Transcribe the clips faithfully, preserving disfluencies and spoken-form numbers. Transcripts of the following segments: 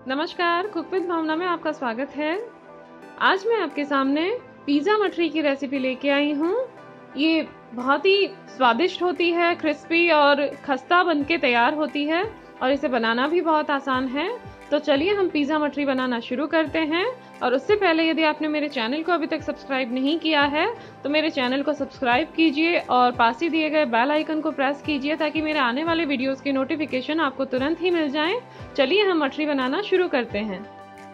नमस्कार, cook with भावना में आपका स्वागत है। आज मैं आपके सामने पिज़्ज़ा मठरी की रेसिपी लेके आई हूँ। ये बहुत ही स्वादिष्ट होती है, क्रिस्पी और खस्ता बनके तैयार होती है और इसे बनाना भी बहुत आसान है। तो चलिए हम पिज़्ज़ा मठरी बनाना शुरू करते हैं। और उससे पहले यदि आपने मेरे चैनल को अभी तक सब्सक्राइब नहीं किया है तो मेरे चैनल को सब्सक्राइब कीजिए और पास ही दिए गए बेल आइकन को प्रेस कीजिए ताकि मेरे आने वाले वीडियोस की नोटिफिकेशन आपको तुरंत ही मिल जाए। चलिए हम मठरी बनाना शुरू करते हैं।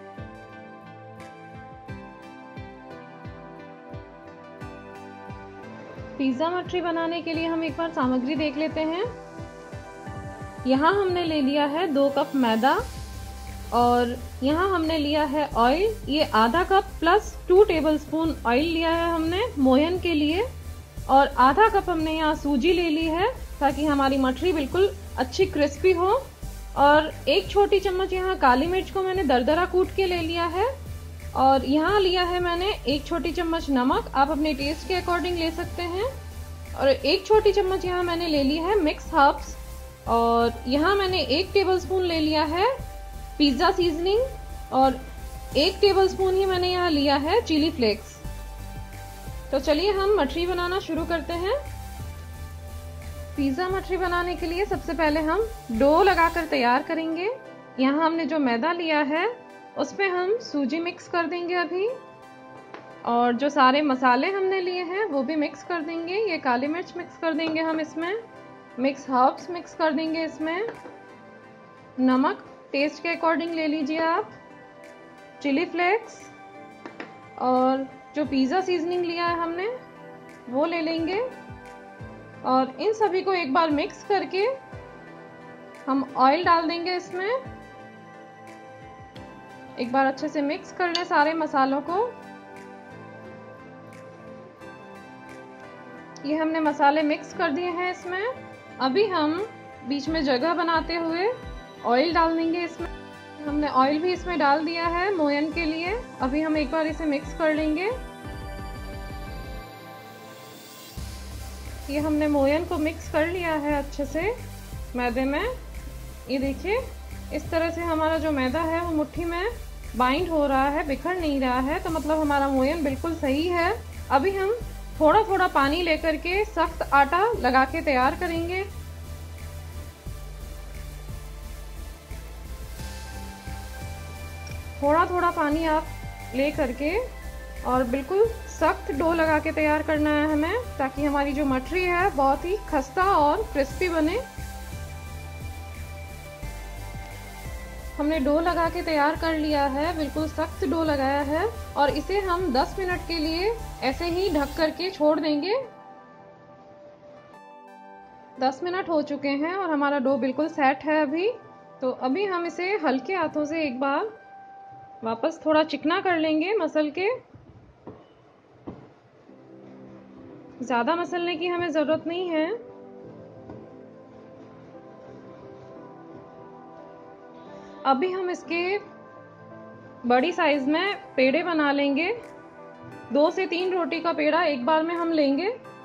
पिज़्ज़ा मठरी बनाने के लिए हम एक बार सामग्री देख लेते हैं। यहाँ हमने ले लिया है दो कप मैदा और यहाँ हमने लिया है ऑयल। ये आधा cup plus two tablespoon oil लिया है हमने मोयन के लिए। और आधा कप हमने यहाँ सूजी ले ली है ताकि हमारी मठरी बिल्कुल अच्छी क्रिस्पी हो। और एक छोटी चम्मच यहाँ काली मिर्च को मैंने दरदरा कूट के ले लिया है। और यहाँ लिया है मैंने एक छोटी चम्मच नमक, आप अपने टेस्ट के अकॉर्डिंग ले सकते हैं। और एक छोटी चम्मच यहाँ मैंने ले ली है मिक्स हर्ब्स। और यहाँ मैंने एक टेबलस्पून ले लिया है पिज़्ज़ा सीजनिंग और एक टेबलस्पून ही मैंने यहाँ लिया है चिली फ्लेक्स। तो चलिए हम मठरी बनाना शुरू करते हैं। पिज़्ज़ा मठरी बनाने के लिए सबसे पहले हम डो लगाकर तैयार करेंगे। यहाँ हमने जो मैदा लिया है उसमें हम सूजी मिक्स कर देंगे अभी। और जो सारे मसाले हमने लिए हैं वो भी मिक्स कर देंगे। ये काली मिर्च मिक्स कर देंगे हम इसमें, मिक्स हर्ब्स मिक्स कर देंगे इसमें, नमक टेस्ट के अकॉर्डिंग ले लीजिए आप, चिली फ्लेक्स और जो पिज़्ज़ा सीजनिंग लिया है हमने वो ले लेंगे। और इन सभी को एक बार मिक्स करके हम ऑयल डाल देंगे इसमें। एक बार अच्छे से मिक्स कर लें सारे मसालों को। ये हमने मसाले मिक्स कर दिए हैं इसमें। अभी हम बीच में जगह बनाते हुए ऑयल डाल देंगे इसमें। हमने ऑयल भी इसमें डाल दिया है मोयन के लिए। अभी हम एक बार इसे मिक्स कर लेंगे। ये हमने मोयन को मिक्स कर लिया है अच्छे से मैदे में। ये देखिए इस तरह से हमारा जो मैदा है वो मुट्ठी में बाइंड हो रहा है, बिखर नहीं रहा है, तो मतलब हमारा मोयन बिल्कुल सही है। अभी हम थोड़ा थोड़ा पानी लेकर के सख्त आटा लगा के तैयार करेंगे। थोड़ा थोड़ा पानी आप ले करके और बिल्कुल सख्त डो लगा के तैयार करना है हमें, ताकि हमारी जो मठरी है बहुत ही खस्ता और क्रिस्पी बने। हमने डो लगा के तैयार कर लिया है, बिल्कुल सख्त डो लगाया है। और इसे हम दस मिनट के लिए ऐसे ही ढक करके छोड़ देंगे। दस मिनट हो चुके हैं और हमारा डो बिल्कुल सेट है अभी। तो अभी हम इसे हल्के हाथों से एक बार वापस थोड़ा चिकना कर लेंगे मसल के। ज़्यादा मसलने की हमें ज़रूरत नहीं है। अभी हम इसके बड़ी साइज में पेड़े बना लेंगे। दो से तीन रोटी का पेड़ा एक बार में हम लेंगे।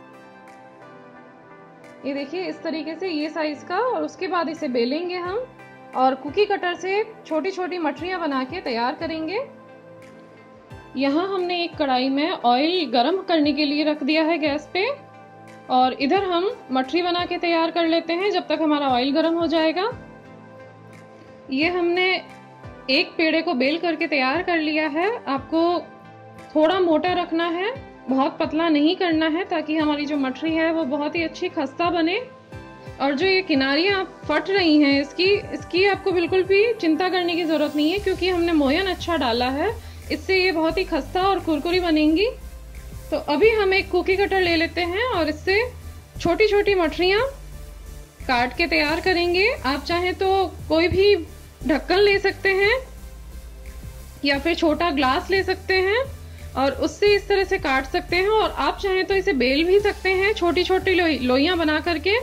ये देखिए इस तरीके से ये साइज का। और उसके बाद इसे बेलेंगे हम और कुकी कटर से छोटी छोटी मठरियाँ बना के तैयार करेंगे। यहाँ हमने एक कढ़ाई में ऑयल गरम करने के लिए रख दिया है गैस पे। और इधर हम मठरी बना के तैयार कर लेते हैं जब तक हमारा ऑयल गरम हो जाएगा। ये हमने एक पेड़े को बेल करके तैयार कर लिया है। आपको थोड़ा मोटा रखना है, बहुत पतला नहीं करना है, ताकि हमारी जो मठरी है वो बहुत ही अच्छी खस्ता बने। और जो ये किनारियाँ फट रही हैं इसकी इसकी आपको बिल्कुल भी चिंता करने की ज़रूरत नहीं है, क्योंकि हमने मोयन अच्छा डाला है। इससे ये बहुत ही खस्ता और कुरकुरी बनेंगी। तो अभी हम एक कुकी कटर ले लेते हैं और इससे छोटी छोटी मठरियाँ काट के तैयार करेंगे। आप चाहें तो कोई भी ढक्कन ले सकते हैं या फिर छोटा ग्लास ले सकते हैं और उससे इस तरह से काट सकते हैं। और आप चाहें तो इसे बेल भी सकते हैं छोटी छोटी लो, लोइयां बना करके।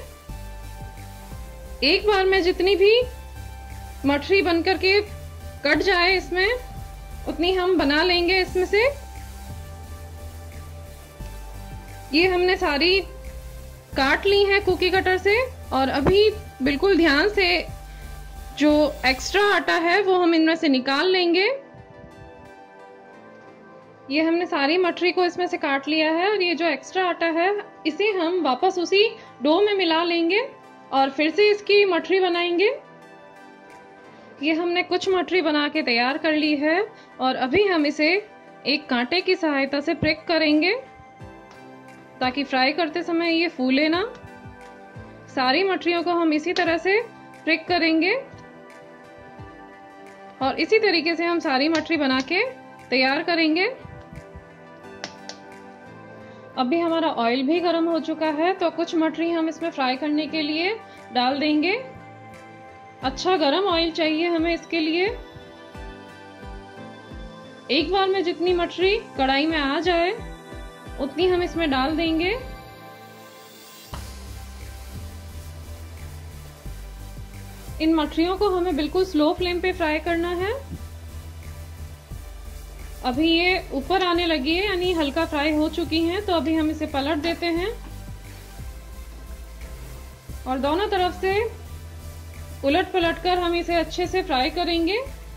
एक बार में जितनी भी मठरी बन करके कट जाए इसमें उतनी हम बना लेंगे इसमें से। ये हमने सारी काट ली है कुकी कटर से। और अभी बिल्कुल ध्यान से जो एक्स्ट्रा आटा है वो हम इनमें से निकाल लेंगे। ये हमने सारी मठरी को इसमें से काट लिया है और ये जो एक्स्ट्रा आटा है इसे हम वापस उसी डो में मिला लेंगे और फिर से इसकी मठरी बनाएंगे। ये हमने कुछ मठरी बना के तैयार कर ली है और अभी हम इसे एक कांटे की सहायता से प्रिक करेंगे ताकि फ्राई करते समय ये फूले ना। सारी मठरियों को हम इसी तरह से प्रिक करेंगे और इसी तरीके से हम सारी मठरी बना के तैयार करेंगे। अभी हमारा ऑयल भी गर्म हो चुका है तो कुछ मठरी हम इसमें फ्राई करने के लिए डाल देंगे। अच्छा गर्म ऑयल चाहिए हमें इसके लिए। एक बार में जितनी मठरी कढ़ाई में आ जाए उतनी हम इसमें डाल देंगे। इन मठरियों को हमें बिल्कुल स्लो फ्लेम पे फ्राई करना है। अभी ये ऊपर आने लगी है यानी हल्का फ्राई हो चुकी हैं, तो अभी हम इसे पलट देते हैं और दोनों तरफ से उलट पलट कर हम इसे अच्छे से फ्राई करेंगे।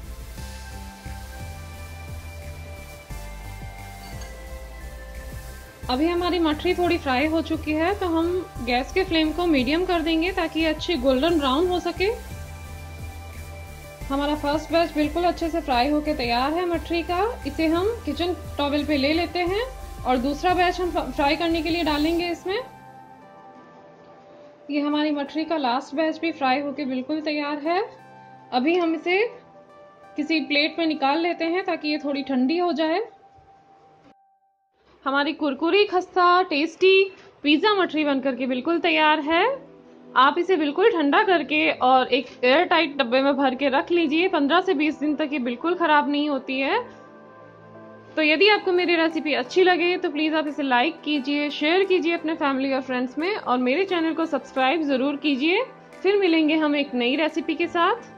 अभी हमारी मठरी थोड़ी फ्राई हो चुकी है तो हम गैस के फ्लेम को मीडियम कर देंगे ताकि ये अच्छी गोल्डन ब्राउन हो सके। हमारा फर्स्ट बैच बिल्कुल अच्छे से फ्राई होके तैयार है मठरी का। इसे हम किचन टॉवेल पे ले लेते हैं और दूसरा बैच हम फ्राई करने के लिए डालेंगे इसमें। ये हमारी मठरी का लास्ट बैच भी फ्राई होके बिल्कुल तैयार है। अभी हम इसे किसी प्लेट में निकाल लेते हैं ताकि ये थोड़ी ठंडी हो जाए। हमारी कुरकुरी खस्ता टेस्टी पिज्जा मठरी बनकर के बिल्कुल तैयार है। आप इसे बिल्कुल ठंडा करके और एक एयर टाइट डब्बे में भर के रख लीजिए। पंद्रह से बीस दिन तक ये बिल्कुल खराब नहीं होती है। तो यदि आपको मेरी रेसिपी अच्छी लगे तो प्लीज़ आप इसे लाइक कीजिए, शेयर कीजिए अपने फैमिली और फ्रेंड्स में और मेरे चैनल को सब्सक्राइब ज़रूर कीजिए। फिर मिलेंगे हम एक नई रेसिपी के साथ।